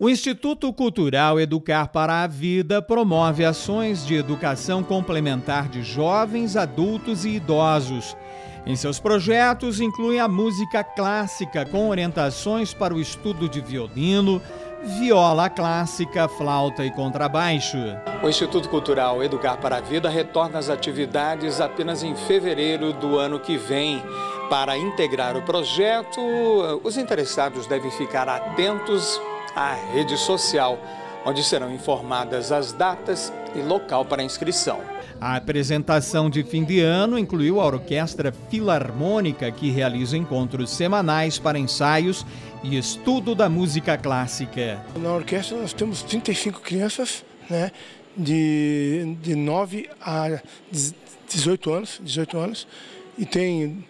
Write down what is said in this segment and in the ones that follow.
O Instituto Cultural Educar para a Vida promove ações de educação complementar de jovens, adultos e idosos. Em seus projetos, incluem a música clássica com orientações para o estudo de violino, viola clássica, flauta e contrabaixo. O Instituto Cultural Educar para a Vida retorna às atividades apenas em fevereiro do ano que vem. Para integrar o projeto, os interessados devem ficar atentos à rede social, onde serão informadas as datas e local para inscrição. A apresentação de fim de ano incluiu a Orquestra Filarmônica, que realiza encontros semanais para ensaios e estudo da música clássica. Na orquestra nós temos 35 crianças, né, de 9 a 18 anos, e tem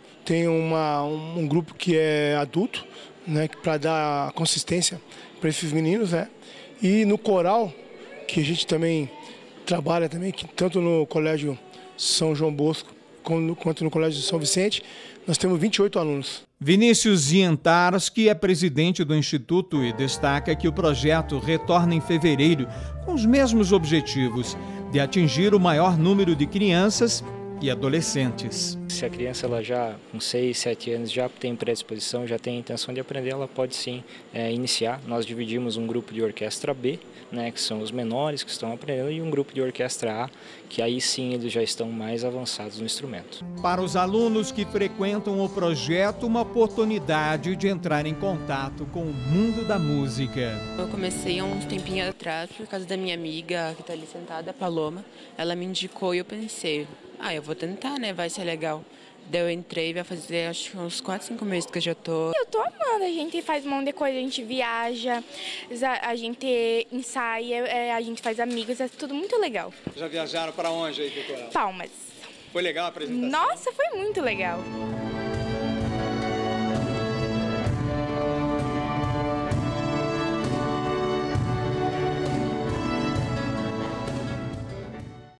um grupo que é adulto, né, para dar consistência para esses meninos, né? E no coral, que a gente também trabalha também, que tanto no Colégio São João Bosco quanto no Colégio São Vicente, nós temos 28 alunos. Vinícius Zientarski é presidente do Instituto e destaca que o projeto retorna em fevereiro com os mesmos objetivos de atingir o maior número de crianças e adolescentes. Se a criança ela já com 6, 7 anos já tem predisposição, já tem intenção de aprender, ela pode sim iniciar. Nós dividimos um grupo de orquestra B, né, que são os menores que estão aprendendo, e um grupo de orquestra A, que aí sim eles já estão mais avançados no instrumento. Para os alunos que frequentam o projeto, uma oportunidade de entrar em contato com o mundo da música. Eu comecei há uns tempinhos atrás por causa da minha amiga que está ali sentada, a Paloma. Ela me indicou e eu pensei, eu vou tentar, né? Vai ser legal. Daí eu entrei, vai fazer acho que uns 4, 5 meses que eu já tô. Eu tô amando, a gente faz um monte de coisa, a gente viaja, a gente ensaia, a gente faz amigos, é tudo muito legal. Já viajaram para onde aí, Coral? Palmas. Foi legal a apresentação? Nossa, foi muito legal.